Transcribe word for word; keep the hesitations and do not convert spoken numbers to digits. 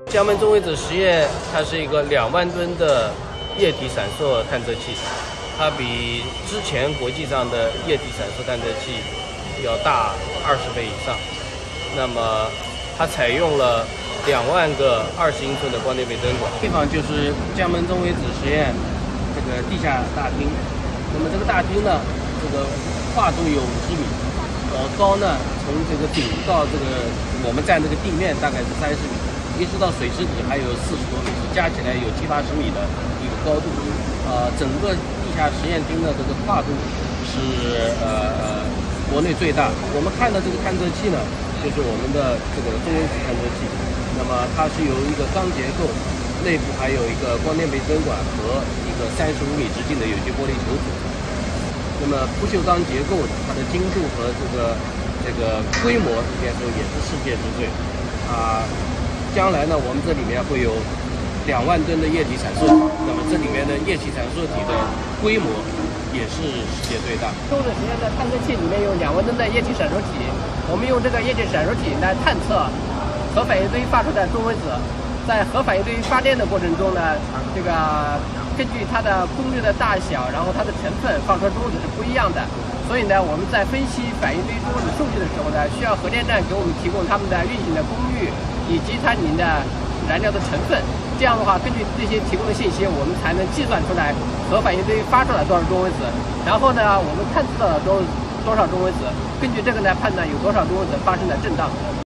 江门中微子实验，它是一个两万吨的液体闪烁探测器，它比之前国际上的液体闪烁探测器要大二十倍以上。那么，它采用了两万个二十英寸的光电倍增管。地方就是江门中微子实验这个地下大厅。那么这个大厅呢，这个跨度有五十米，呃，高呢从这个顶到这个我们站这个地面大概是三十米。一直到水池底还有四十多米，加起来有七八十米的一个高度。呃，整个地下实验厅的这个跨度是呃呃国内最大。我们看的这个探测器呢，就是我们的这个中微子探测器。那么它是由一个钢结构，内部还有一个光电倍增管和一个三十五米直径的有机玻璃球组成。那么不锈钢结构，它的精度和这个这个规模应该说也是世界之最啊。将来呢，我们这里面会有两万吨的液体闪烁，那么这里面的液体闪烁体的规模也是世界最大。 中微子实验的探测器里面有两万吨的液体闪烁体，我们用这个液体闪烁体来探测核反应堆发出的中微子，在核反应堆发电的过程中呢，这个根据它的功率的大小，然后它的成分放出的中微子是不一样的。所以呢，我们在分析反应堆中微子数据的时候呢，需要核电站给我们提供它们的运行的功率以及它里面的燃料的成分。这样的话，根据这些提供的信息，我们才能计算出来核反应堆发出了多少中微子，然后呢，我们探测到了多多少中微子，根据这个呢判断有多少中微子发生了震荡。